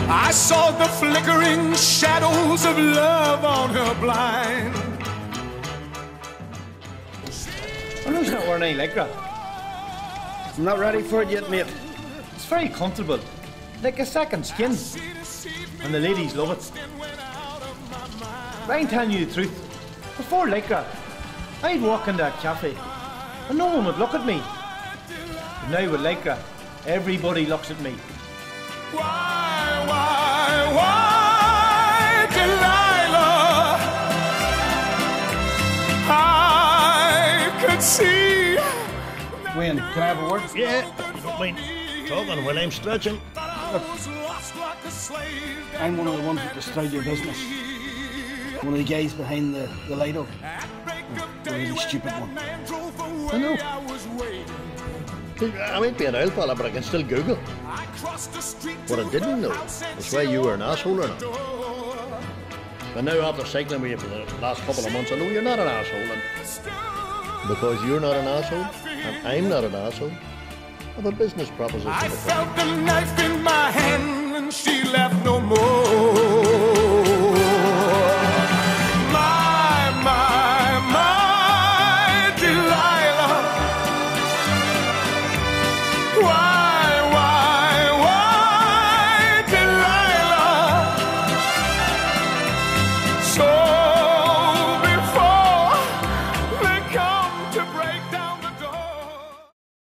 I saw the flickering shadows of love on her blind. I'm not wearing any lycra. I'm not ready for it yet, mate. It's very comfortable, like a second skin, and the ladies love it. But I'm telling you the truth, before lycra, I'd walk in that cafe and no one would look at me. But now with lycra, everybody looks at me. Why, Delilah? I could see. Wayne, can I have a word? Yeah, you don't mind talking while I'm stretching. I'm one of the ones that destroyed your business. One of the guys behind the Lido. The really stupid one. I know. I might be an oil fella, but I can still Google. What I didn't know was why you were an asshole or not. And now after cycling with you for the last couple of months, I know you're not an asshole. And because you're not an asshole, and I'm not an asshole, I have a business proposition. I felt the knife in my hand and she left no more. My Delilah. Why?